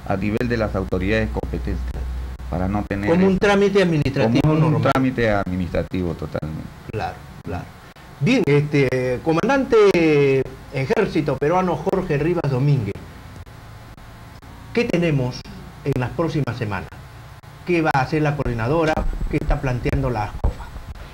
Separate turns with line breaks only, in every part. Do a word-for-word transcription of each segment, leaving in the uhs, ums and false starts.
a nivel de las autoridades competentes, para no tener...
Como un trámite administrativo
como un
normal.
trámite administrativo totalmente.
Claro, claro. Bien, este, comandante Ejército Peruano Jorge Rivas Domínguez, ¿qué tenemos en las próximas semanas? ¿Qué va a hacer la coordinadora? ¿Qué está planteando la ASCOFA?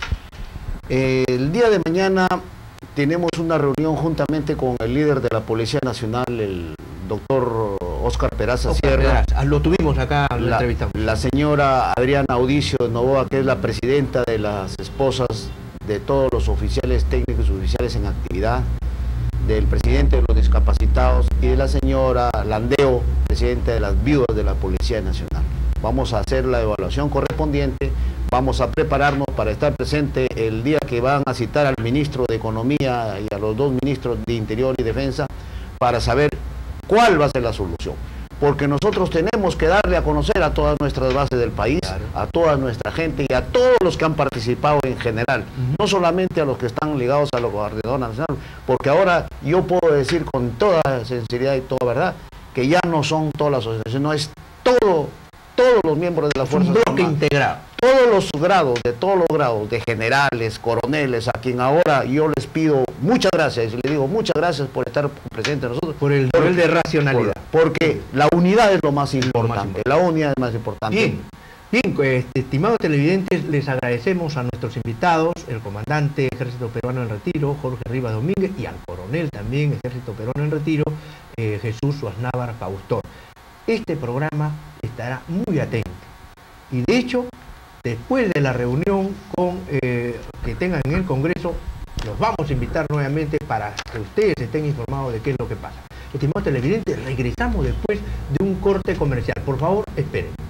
Eh, el día de mañana tenemos una reunión juntamente con el líder de la Policía Nacional, el doctor Óscar Peraza
Oscar
Sierra.
Peraza, lo tuvimos acá, lo
la,
entrevistamos.
la señora Adriana Audicio Novoa, que es la presidenta de las esposas de todos los oficiales técnicos y oficiales en actividad, del presidente de los discapacitados y de la señora Landeo, presidenta de las viudas de la Policía Nacional. Vamos a hacer la evaluación correspondiente, vamos a prepararnos para estar presente el día que van a citar al ministro de Economía y a los dos ministros de Interior y Defensa para saber cuál va a ser la solución. Porque nosotros tenemos que darle a conocer a todas nuestras bases del país, claro, a toda nuestra gente y a todos los que han participado en general, uh-huh, no solamente a los que están ligados a la Coordinadora Nacional, porque ahora yo puedo decir con toda sinceridad y toda verdad que ya no son todas las asociaciones, no es todo, todos los miembros de la Fuerza
Armada. Un bloque integrado.
Todos los grados, de todos los grados, de generales, coroneles, a quien ahora yo les pido muchas gracias, y les digo muchas gracias por estar presentes nosotros.
Por el nivel de racionalidad.
Por, porque la unidad es lo más importante, lo más importante. La unidad es más importante.
Bien, bien, este, estimados televidentes, les agradecemos a nuestros invitados, el comandante Ejército Peruano en Retiro, Jorge Rivas Domínguez, y al coronel también, Ejército Peruano en Retiro, eh, Jesús Suaznávar Caustor. Este programa estará muy atento, y de hecho, después de la reunión con, eh, que tengan en el Congreso, los vamos a invitar nuevamente para que ustedes estén informados de qué es lo que pasa. Estimados televidentes, regresamos después de un corte comercial. Por favor, esperen.